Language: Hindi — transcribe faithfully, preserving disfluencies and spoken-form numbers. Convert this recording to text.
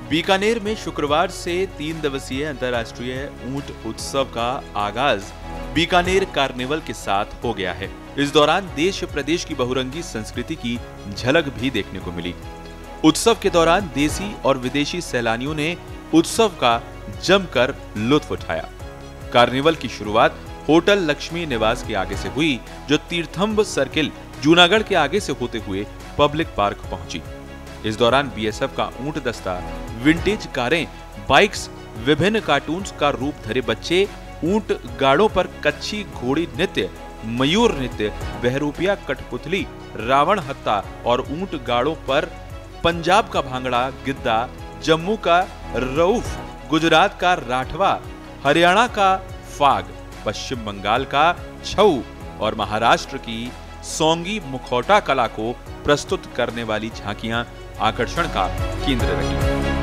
बीकानेर में शुक्रवार से तीन दिवसीय अंतर्राष्ट्रीय ऊंट उत्सव का आगाज बीकानेर कार्निवल के साथ हो गया है। इस दौरान देश प्रदेश की बहुरंगी संस्कृति की झलक भी देखने को मिली। उत्सव के दौरान देसी और विदेशी सैलानियों ने उत्सव का जमकर लुत्फ उठाया। कार्निवल की शुरुआत होटल लक्ष्मी निवास के आगे से हुई, जो तीर्थंब सर्किल जूनागढ़ के आगे से होते हुए पब्लिक पार्क पहुंची। इस दौरान बीएसएफ का ऊंट दस्ता, विंटेज कारें, बाइक्स, विभिन्न कार्टून्स का रूप धरे बच्चे, ऊंट गाड़ों पर कच्छी घोड़ी नृत्य, मयूर नृत्य, बहरूपिया कठपुतली, रावण हत्ता और ऊंट गाड़ों पर पंजाब का भांगड़ा, गिद्दा, जम्मू का रऊफ, गुजरात का राठवा, हरियाणा का फाग, पश्चिम बंगाल का छऊ और महाराष्ट्र की सोंगी मुखौटा कला को प्रस्तुत करने वाली झांकियां आकर्षण का केंद्र रही।